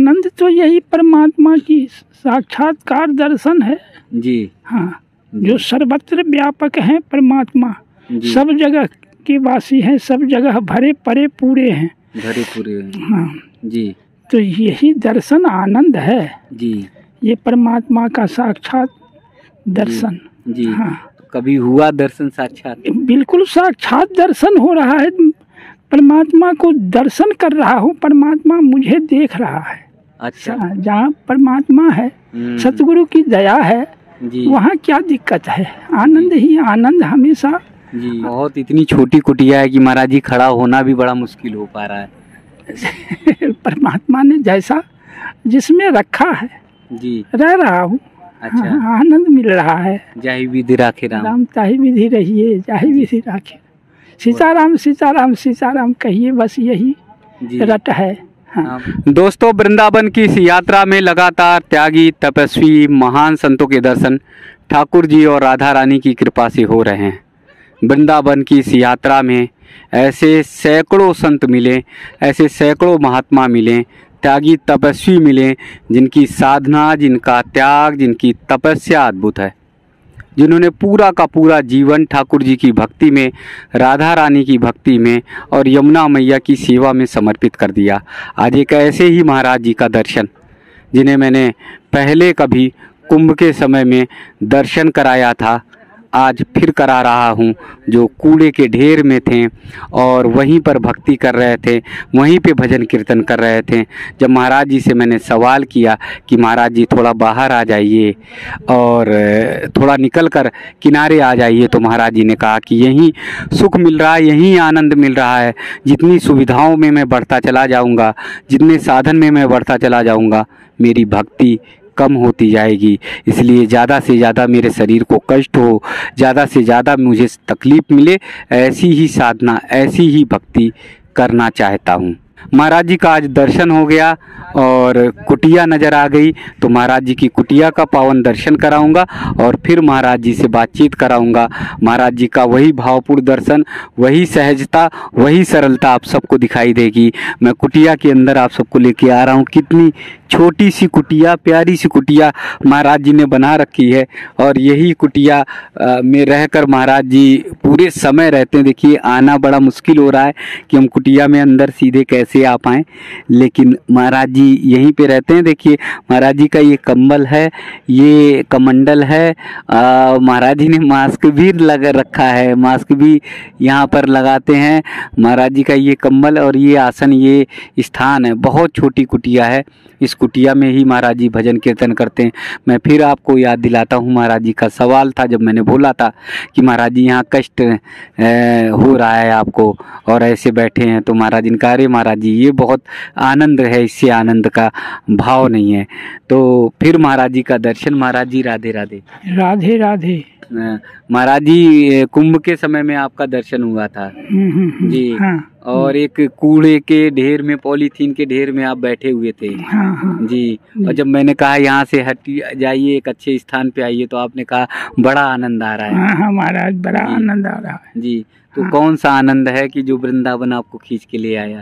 आनंद तो यही परमात्मा की साक्षात्कार दर्शन है जी। हाँ, जो सर्वत्र व्यापक है परमात्मा, सब जगह के वासी हैं, सब जगह भरे परे पूरे हैं, भरे पूरे हाँ जी। तो यही दर्शन आनंद है जी। ये परमात्मा का साक्षात दर्शन जी। हाँ। कभी हुआ दर्शन साक्षात? बिल्कुल साक्षात दर्शन हो रहा है, परमात्मा को दर्शन कर रहा हूँ, परमात्मा मुझे देख रहा है। अच्छा। जहाँ परमात्मा है, सतगुरु की दया है, वहाँ क्या दिक्कत है? आनंद ही आनंद हमेशा जी। बहुत इतनी छोटी कुटिया है कि महाराज जी खड़ा होना भी बड़ा मुश्किल हो पा रहा है। परमात्मा ने जैसा जिसमें रखा है जी रह रहा हूँ। अच्छा। हाँ, आनंद मिल रहा है। जाहि विधि राखे राम, राम ताहि विधि रहिए, जाहि विधि राखे। सीताराम सीताराम सीताराम कहिए, बस यही रट है। हाँ। दोस्तों, वृंदावन की इस यात्रा में लगातार त्यागी तपस्वी महान संतों के दर्शन ठाकुर जी और राधा रानी की कृपा से हो रहे हैं। वृंदावन की इस यात्रा में ऐसे सैकड़ों संत मिले, ऐसे सैकड़ों महात्मा मिले, त्यागी तपस्वी मिले, जिनकी साधना, जिनका त्याग, जिनकी तपस्या अद्भुत है, जिन्होंने पूरा का पूरा जीवन ठाकुर जी की भक्ति में, राधा रानी की भक्ति में और यमुना मैया की सेवा में समर्पित कर दिया। आज एक ऐसे ही महाराज जी का दर्शन, जिन्हें मैंने पहले कभी कुंभ के समय में दर्शन कराया था, आज फिर करा रहा हूँ, जो कूड़े के ढेर में थे और वहीं पर भक्ति कर रहे थे, वहीं पे भजन कीर्तन कर रहे थे। जब महाराज जी से मैंने सवाल किया कि महाराज जी थोड़ा बाहर आ जाइए और थोड़ा निकल कर किनारे आ जाइए, तो महाराज जी ने कहा कि यहीं सुख मिल रहा है, यहीं आनंद मिल रहा है। जितनी सुविधाओं में मैं बढ़ता चला जाऊँगा, जितने साधन में मैं बढ़ता चला जाऊँगा, मेरी भक्ति कम होती जाएगी। इसलिए ज़्यादा से ज़्यादा मेरे शरीर को कष्ट हो, ज़्यादा से ज़्यादा मुझे तकलीफ़ मिले, ऐसी ही साधना, ऐसी ही भक्ति करना चाहता हूँ। महाराज जी का आज दर्शन हो गया और कुटिया नज़र आ गई, तो महाराज जी की कुटिया का पावन दर्शन कराऊंगा और फिर महाराज जी से बातचीत कराऊंगा। महाराज जी का वही भावपूर्ण दर्शन, वही सहजता, वही सरलता आप सबको दिखाई देगी। मैं कुटिया के अंदर आप सबको लेके आ रहा हूँ। कितनी छोटी सी कुटिया, प्यारी सी कुटिया महाराज जी ने बना रखी है और यही कुटिया में रहकर महाराज जी पूरे समय रहते हैं। देखिए, आना बड़ा मुश्किल हो रहा है कि हम कुटिया में अंदर सीधे कैसे आ पाएँ, लेकिन महाराज जी यहीं पे रहते हैं। देखिए, महाराज जी का ये कंबल है, ये कमंडल है, महाराज जी ने मास्क भी लगा रखा है, मास्क भी यहाँ पर लगाते हैं। महाराज जी का ये कंबल और ये आसन, ये स्थान है। बहुत छोटी कुटिया है, इस कुटिया में ही महाराज जी भजन कीर्तन करते हैं। मैं फिर आपको याद दिलाता हूँ, महाराज जी का सवाल था जब मैंने बोला था कि महाराज जी यहाँ कष्ट हो रहा है आपको और ऐसे बैठे हैं, तो महाराज जी ने कहा, अरे महाराज जी ये बहुत आनंद है, इससे आनंद का भाव नहीं है। तो फिर महाराज जी का दर्शन। महाराज जी राधे राधे। राधे राधे। महाराज जी कुंभ के समय में आपका दर्शन हुआ था जी। हाँ। और एक कूड़े के ढेर में, पॉलीथीन के ढेर में आप बैठे हुए थे। हाँ। जी। और जब मैंने कहा यहाँ से हट जाइए, एक अच्छे स्थान पे आइए, तो आपने कहा बड़ा आनंद आ रहा है। हाँ महाराज, बड़ा आनंद आ रहा है जी। तो कौन सा आनंद है कि जो वृंदावन आपको खींच के ले आया?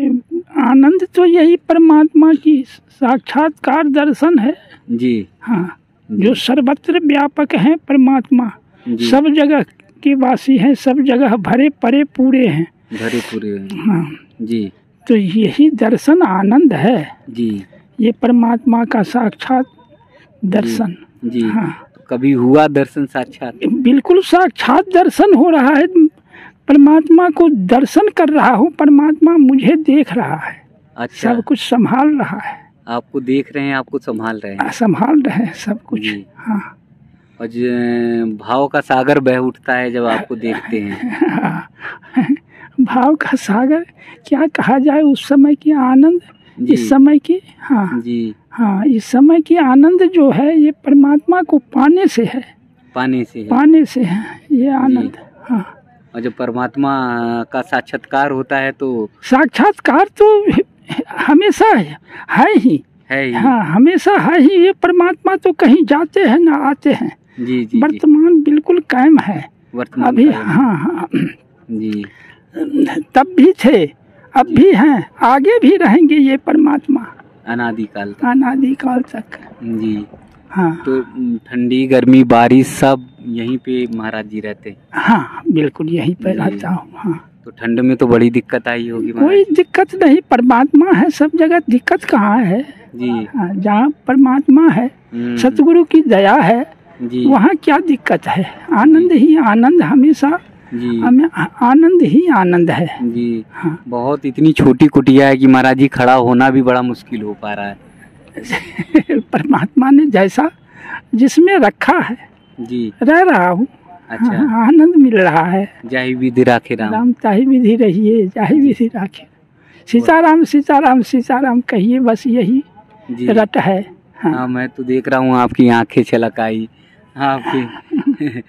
आनंद तो यही परमात्मा की साक्षात्कार दर्शन है जी। हाँ, जो सर्वत्र व्यापक है परमात्मा, सब जगह के वासी हैं, सब जगह भरे परे पूरे हैं, भरे पूरे हैं। हाँ जी। तो यही दर्शन आनंद है जी, ये परमात्मा का साक्षात दर्शन जी। हाँ। कभी हुआ दर्शन साक्षात? बिल्कुल साक्षात दर्शन हो रहा है, परमात्मा को दर्शन कर रहा हूँ, परमात्मा मुझे देख रहा है। अच्छा। सब कुछ संभाल रहा है। आपको देख रहे हैं, आपको संभाल रहे हैं? संभाल रहे हैं सब कुछ। हाँ। और भाव का सागर बह उठता है जब आपको देखते हैं। हाँ। भाव का सागर क्या कहा जाए, उस समय की आनंद, इस समय की। हाँ जी। हाँ, इस समय की आनंद जो है ये परमात्मा को पाने से है, पाने से है ये आनंद। हाँ। और जब परमात्मा का साक्षात्कार होता है तो साक्षात्कार तो हमेशा है ही। हाँ, हमेशा है ही। ये परमात्मा तो कहीं जाते हैं ना आते हैं जी। वर्तमान बिल्कुल कायम है अभी। हाँ जी। तब भी थे, अब भी हैं, आगे भी रहेंगे ये परमात्मा। अनादिकाल तक। अनादिकाल तक जी। हाँ। तो ठंडी गर्मी बारिश सब यहीं पे महाराज जी रहते? हाँ बिल्कुल यहीं पे रहता हूँ। हाँ। तो ठंड में तो बड़ी दिक्कत आई होगी? कोई दिक्कत नहीं, परमात्मा है, सब जगह दिक्कत कहाँ है जी। हाँ, जहाँ परमात्मा है, सतगुरु की दया है जी, वहाँ क्या दिक्कत है? आनंद ही आनंद, हमेशा जी, हमें आनंद ही आनंद है जी। हाँ। बहुत इतनी छोटी कुटिया है कि महाराज जी खड़ा होना भी बड़ा मुश्किल हो पा रहा है। परमात्मा ने जैसा जिसमें रखा है जी, रह रहा हूँ। अच्छा। हाँ, आनंद मिल रहा है। जाहि विधि राखे राम, ताहि विधि रहिए, जाहि विधि राखे। सीताराम सीताराम सीताराम कहिए, बस यही रट है। हाँ, मैं तो देख रहा हूँ आपकी आंखें छलक आई, आपके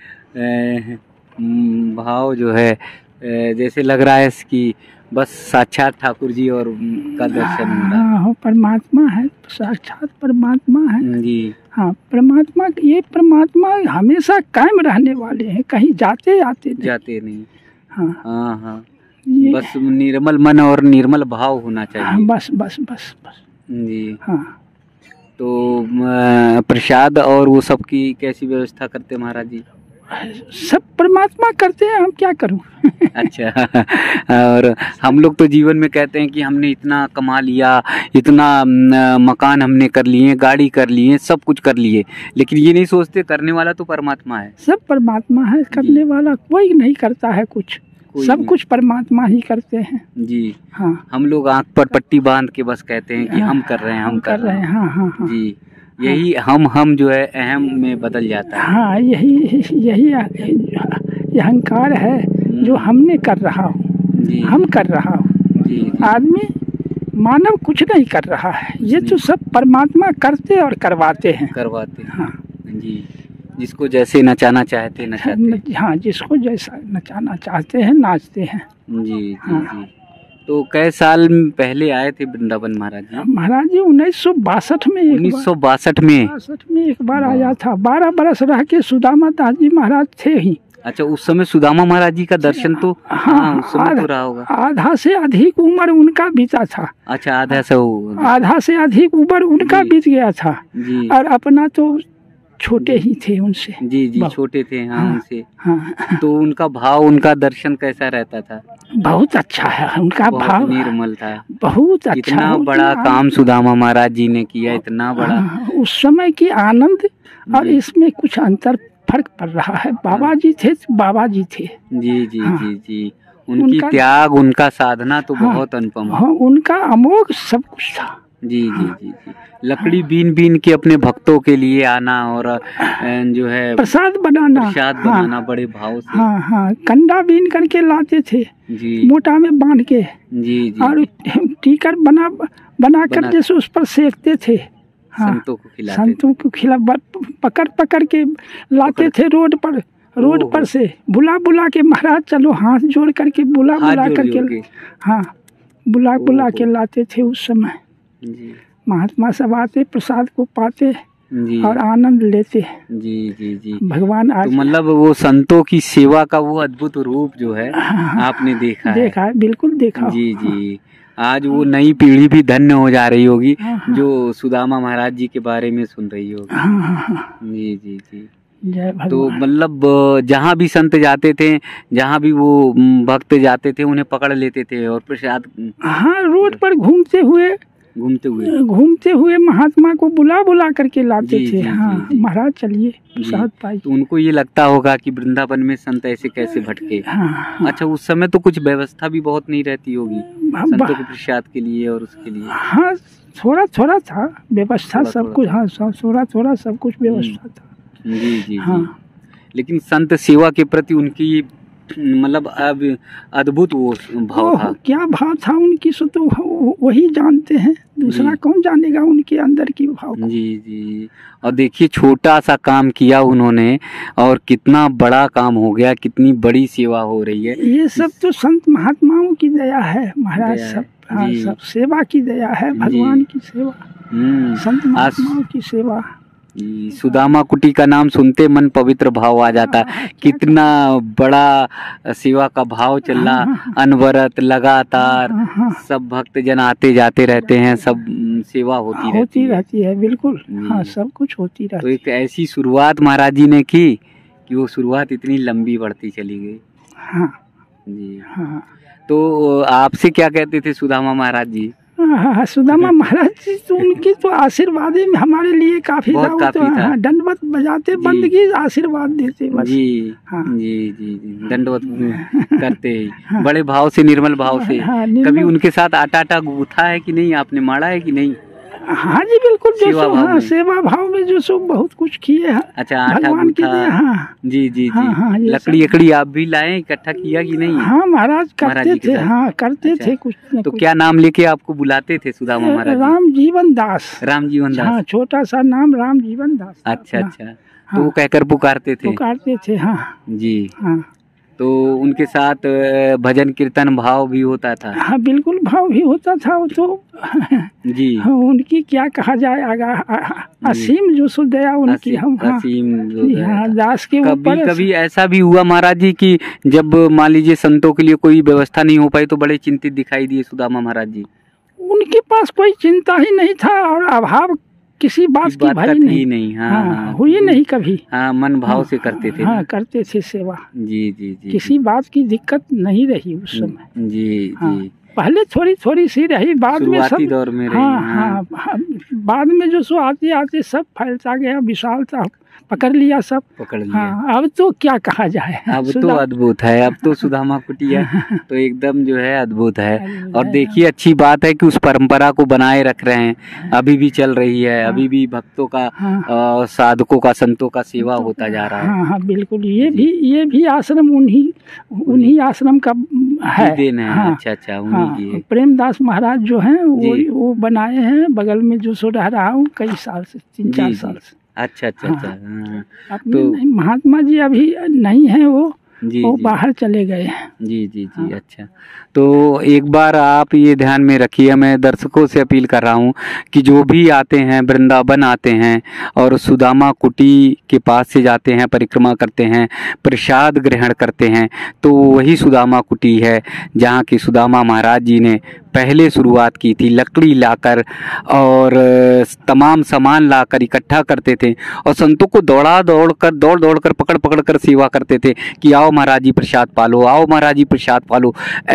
भाव जो है जैसे लग रहा है कि बस साक्षात ठाकुर जी और का दर्शन हो रहा है। हाँ, परमात्मा है, साक्षात परमात्मा है जी। हाँ, परमात्मा, ये परमात्मा हमेशा कायम रहने वाले हैं, कहीं जाते जाते नहीं। हाँ हाँ हाँ, बस निर्मल मन और निर्मल भाव होना चाहिए। हाँ, बस बस बस बस जी। हाँ। तो प्रसाद और वो सब की कैसी व्यवस्था करते महाराज जी? सब परमात्मा करते हैं, हम क्या करूं। अच्छा। और हम लोग तो जीवन में कहते हैं कि हमने इतना कमा लिया, इतना मकान हमने कर लिए, गाड़ी कर लिए, सब कुछ कर लिए, लेकिन ये नहीं सोचते करने वाला तो परमात्मा है। सब परमात्मा है, करने वाला कोई नहीं करता है कुछ, सब कुछ परमात्मा ही करते हैं जी। हाँ, हम लोग आंख पर पट्टी बांध के बस कहते हैं कि हम कर रहे हैं, हम कर रहे हैं। हाँ हाँ हाँ जी। यही हम जो है अहम में बदल जाता है। हाँ, यही अहंकार है जो हमने कर रहा हूँ, हम कर रहा हूँ। आदमी मानव कुछ नहीं कर रहा है, ये तो सब परमात्मा करते और करवाते हैं। हाँ जी। जिसको जैसे नचाना चाहते नचाते। हाँ, जिसको जैसा नचाना चाहते हैं नाचते हैं जी। हाँ। जी। तो कई साल पहले आए थे वृंदावन महाराज जी? महाराज जी 1962 में 1962 में एक बार आया था। 12 बरस रह के सुदामा दास जी महाराज थे ही। अच्छा, उस समय सुदामा महाराज जी का दर्शन तो हाँ, उस समय तो रहा होगा। आधा से अधिक उम्र उनका बीता था। अच्छा, आधा से अधिक उम्र उनका बीत गया था जी। और अपना तो छोटे ही थे उनसे जी जी, छोटे थे। हाँ, उनसे। हाँ। तो उनका भाव, उनका दर्शन कैसा रहता था? बहुत अच्छा है उनका भाव, निर्मल था, बहुत अच्छा। इतना बड़ा काम सुदामा महाराज जी ने किया, इतना बड़ा। उस समय की आनंद और इसमें कुछ अंतर फर्क पड़ रहा है। बाबा जी थे, बाबा जी थे जी जी जी जी। उनकी त्याग, उनका साधना तो बहुत अनुपम। हाँ, उनका अमोघ सब कुछ था जी जी जी जी। लकड़ी बीन के अपने भक्तों के लिए आना और जो है प्रसाद बनाना बड़े भाव से। हाँ हाँ, कंडा बीन करके लाते थे जी, मोटा में बांध के जी जी, और टीकर बना कर जैसे उस पर सेकते थे। हाँ, संतों को खिला पकड़ के लाते थे रोड पर से, बुला के महाराज चलो, हाथ जोड़ करके बुला करके हाँ, बुला के लाते थे उस समय जी। महात्मा सब आते, प्रसाद को पाते और आनंद लेते जी जी जी। भगवान आज तो मतलब वो संतों की सेवा का वो अद्भुत रूप जो है आपने देखा है। बिल्कुल देखा जी जी। आज वो नई पीढ़ी भी धन्य हो जा रही होगी जो सुदामा महाराज जी के बारे में सुन रही होगी जी जी जी। तो मतलब जहाँ भी संत जाते थे, जहाँ भी वो भक्त जाते थे, उन्हें पकड़ लेते थे और प्रसाद। हाँ, रोड पर घूमते हुए महात्मा को बुला करके लाते थे। हाँ, महाराज चलिए प्रसाद पाइए। तो उनको ये लगता होगा कि वृंदावन में संत ऐसे कैसे भटके। हाँ। अच्छा, उस समय तो कुछ व्यवस्था भी बहुत नहीं रहती होगी संतों के प्रसाद के लिए और उसके लिए। हाँ, थोड़ा था व्यवस्था, सब कुछ। हाँ, थोड़ा सब कुछ व्यवस्था था जी जी। हाँ। लेकिन संत सेवा के प्रति उनकी मतलब अब अद्भुत वो भाव था। क्या भाव था उनकी, सो तो वही जानते हैं, दूसरा कौन जानेगा उनके अंदर की भाव को। जी जी। और देखिए, छोटा सा काम किया उन्होंने और कितना बड़ा काम हो गया, कितनी बड़ी सेवा हो रही है। ये सब तो संत महात्माओं की दया है महाराज, सब। हाँ, सब सेवा की दया है, भगवान की सेवा, संत महात्माओं की सेवा। सुदामा कुटी का नाम सुनते मन पवित्र भाव आ जाता है। कितना बड़ा सेवा का भाव चल रहा, अनवरत लगातार सब भक्त जन आते जाते रहते हैं, सब सेवा होती रहती है। बिल्कुल हाँ, सब कुछ होती रहती है। तो एक ऐसी शुरुआत महाराज जी ने की कि वो शुरुआत इतनी लंबी बढ़ती चली गई। हाँ जी हाँ। तो आपसे क्या कहते थे सुदामा महाराज जी? हाँ, सुदामा महाराज जी तो उनकी तो आशीर्वाद में हमारे लिए काफी था। हाँ, दंडवत बजाते बंदगी आशीर्वाद देते बस। जी हाँ। जी जी जी दंडवत करते ही बड़े भाव से, निर्मल भाव से। कभी उनके साथ आटा गूथा है कि नहीं, आपने माड़ा है कि नहीं? हाँ जी बिल्कुल, जो सेवा भाव में जो सो बहुत कुछ किए हैं। अच्छा, आटा गूथा। हाँ जी जी जी। हाँ, लकड़ी आप भी लाए, इकट्ठा किया कि नहीं? हाँ महाराज करते थे। हाँ करते थे कुछ न तो क्या नाम लेके आपको बुलाते थे सुदामा महाराज? राम जीवन दास। राम जीवन दास। हाँ, छोटा सा नाम राम जीवन दास। अच्छा अच्छा। तो वो कहकर पुकारते थे। हाँ जी। हाँ, तो उनके साथ भजन कीर्तन भाव भी होता था? हाँ बिल्कुल, भाव भी होता था। वो तो जी हाँ, उनकी क्या कहा जाए, असीम जो सो दया उनकी। हम असीम दास के ऊपर। कभी ऐसा भी हुआ महाराज जी कि जब मान लीजिए संतों के लिए कोई व्यवस्था नहीं हो पाई तो बड़े चिंतित दिखाई दिए सुदामा महाराज जी? उनके पास कोई चिंता ही नहीं था और अभाव किसी बात की भाई नहीं। हाँ, हुई नहीं कभी। हाँ, मन भाव से करते थे। हाँ, करते थे सेवा। जी जी जी। किसी बात की दिक्कत नहीं रही उस समय। जी जी। पहले थोड़ी सी रही, बाद में सब दौर में हाँ, बाद में जो सो आते आते सब फैलता गया, विशालता पकड़ लिया सब। हाँ, अब तो क्या कहा जाए, अब तो अद्भुत है। अब तो सुदामा कुटिया तो एकदम जो है अद्भुत है। और देखिए अच्छी बात है कि उस परंपरा को बनाए रख रहे हैं, अभी भी चल रही है। अभी भी भक्तों का, साधकों का, संतों का सेवा होता जा रहा है। हाँ बिल्कुल। ये भी आश्रम उन्हीं आश्रम का है, देन है। हाँ, अच्छा उन्हीं की। प्रेमदास महाराज जो हैं वो बनाए हैं, बगल में जो सो रह रहा हूँ कई साल से, 3-4 साल से। अच्छा। तो महात्मा जी अभी नहीं है, वो बाहर चले गए हैं। जी। अच्छा, तो एक बार आप ये ध्यान में रखिए, मैं दर्शकों से अपील कर रहा हूँ कि जो भी आते हैं, वृंदावन आते हैं और सुदामा कुटी के पास से जाते हैं, परिक्रमा करते हैं, प्रसाद ग्रहण करते हैं, तो वही सुदामा कुटी है जहाँ की सुदामा महाराज जी ने पहले शुरुआत की थी। लकड़ी लाकर और तमाम सामान लाकर इकट्ठा करते थे और संतों को दौड़ कर पकड़ कर सेवा करते थे कि आओ महाराज जी प्रसाद पालो, आओ महाराज जी प्रसाद पालो।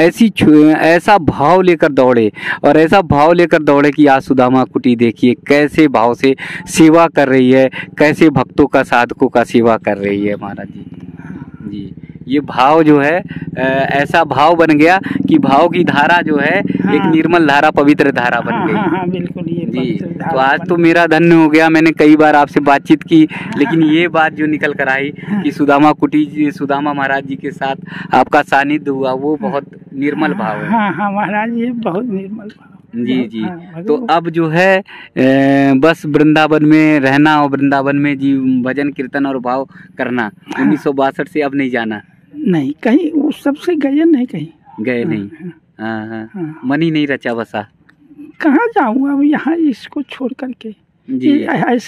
ऐसा भाव लेकर दौड़े और ऐसा भाव लेकर दौड़े कि आज सुदामा कुटी देखिए कैसे भाव से सेवा कर रही है, कैसे भक्तों का, साधकों का सेवा कर रही है महाराज जी। ये भाव जो है ऐसा भाव बन गया कि भाव की धारा जो है एक निर्मल धारा, पवित्र धारा बन गई। हाँ, बिल्कुल ये जी। तो आज तो मेरा धन्य हो गया, मैंने कई बार आपसे बातचीत की, लेकिन ये बात जो निकल कर आई कि सुदामा कुटी, सुदामा महाराज जी के साथ आपका सानिध्य हुआ, वो बहुत निर्मल भाव है। हाँ महाराज, ये बहुत निर्मल भाव। जी। तो अब जो है बस वृंदावन में रहना और वृंदावन में जी भजन कीर्तन और भाव करना। 1962 से अब नहीं जाना? नहीं, कहीं उस सबसे गए नहीं, कहीं गए नहीं। हाँ। मन ही नहीं रचा बसा। कहाँ जाऊँ अब यहाँ, इसको छोड़ करके जी।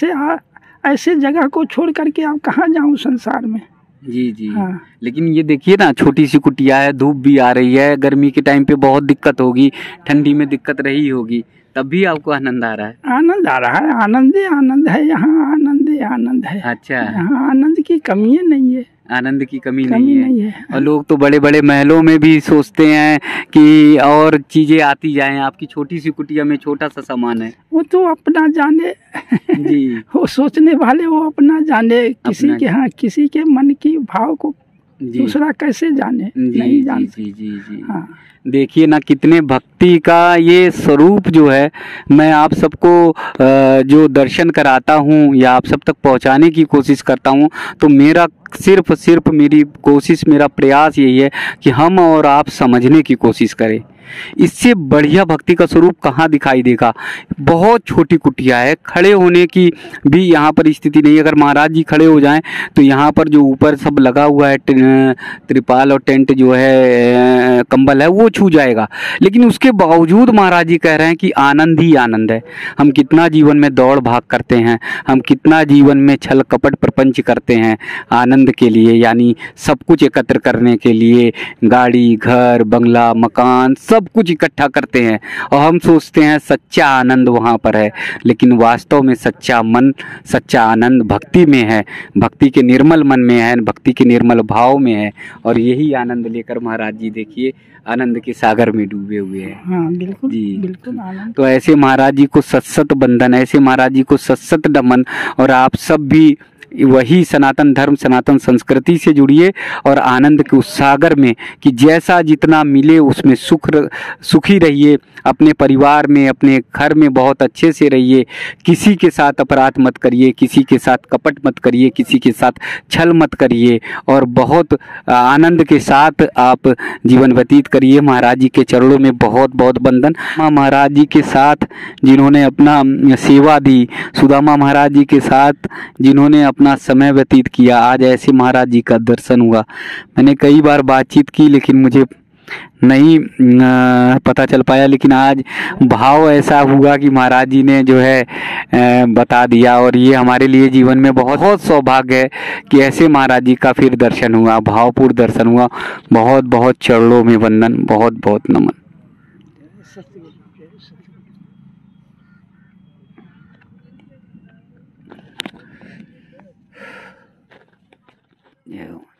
ऐसे जगह को छोड़ करके अब कहाँ जाऊँ संसार में। जी। हाँ। लेकिन ये देखिए ना, छोटी सी कुटिया है, धूप भी आ रही है, गर्मी के टाइम पे बहुत दिक्कत होगी, ठंडी में दिक्कत रही होगी, तब भी आपको आनंद आ रहा है? आनंद आ रहा है, आनंद है यहाँ, आनंद है। अच्छा, यहाँ आनंद की कमी नहीं है। आनंद की कमी नहीं है। और लोग तो बड़े बड़े महलों में भी सोचते हैं कि और चीजें आती जाएं, आपकी छोटी सी कुटिया में छोटा सा सामान है। वो तो अपना जाने जी। वो सोचने वाले वो अपना जाने, किसी के मन की भाव को दूसरा कैसे जाने, नहीं जानते। जी। हाँ। देखिए ना, कितने भक्ति का ये स्वरूप जो है, मैं आप सबको जो दर्शन कराता हूँ या आप सब तक पहुँचाने की कोशिश करता हूँ, तो मेरा सिर्फ मेरी कोशिश, मेरा प्रयास यही है कि हम और आप समझने की कोशिश करें। इससे बढ़िया भक्ति का स्वरूप कहाँ दिखाई देगा। बहुत छोटी कुटिया है, खड़े होने की भी यहाँ पर स्थिति नहीं। अगर महाराज जी खड़े हो जाएं तो यहाँ पर जो ऊपर सब लगा हुआ है त्रिपाल और टेंट जो है कंबल है वो छू जाएगा। लेकिन उसके बावजूद महाराज जी कह रहे हैं कि आनंद ही आनंद है। हम कितना जीवन में दौड़ भाग करते हैं, हम कितना जीवन में छल कपट प्रपंच करते हैं आनंद के लिए, यानी सब कुछ एकत्र करने के लिए, गाड़ी घर बंगला मकान सब कुछ इकट्ठा करते हैं और हम सोचते हैं सच्चा आनंद वहाँ पर है। लेकिन वास्तव में सच्चा मन, सच्चा आनंद भक्ति में है, भक्ति के निर्मल मन में है, भक्ति के निर्मल भाव में है। और यही आनंद लेकर महाराज जी देखिए आनंद के सागर में डूबे हुए हैं। हाँ बिल्कुल जी बिल्कुल आनंद। तो ऐसे महाराज जी को सत बंधन, ऐसे महाराज जी को सत नमन। और आप सब भी वही सनातन धर्म सनातन संस्कृति से जुड़िए और आनंद के उस सागर में कि जैसा जितना मिले उसमें सुखी रहिए, अपने परिवार में अपने घर में बहुत अच्छे से रहिए, किसी के साथ अपराध मत करिए, किसी के साथ कपट मत करिए, किसी के साथ छल मत करिए और बहुत आनंद के साथ आप जीवन व्यतीत करिए। महाराज जी के चरणों में बहुत बहुत वंदन। महाराज जी के साथ जिन्होंने अपना सेवा दी, सुदामा महाराज जी के साथ जिन्होंने अपना समय व्यतीत किया, आज ऐसे महाराज जी का दर्शन हुआ। मैंने कई बार बातचीत की लेकिन मुझे नहीं पता चल पाया, लेकिन आज भाव ऐसा हुआ कि महाराज जी ने जो है बता दिया। और ये हमारे लिए जीवन में बहुत बहुत सौभाग्य है कि ऐसे महाराज जी का फिर दर्शन हुआ, भावपूर्ण दर्शन हुआ। बहुत बहुत चरणों में वंदन, बहुत बहुत नमन। Yeah.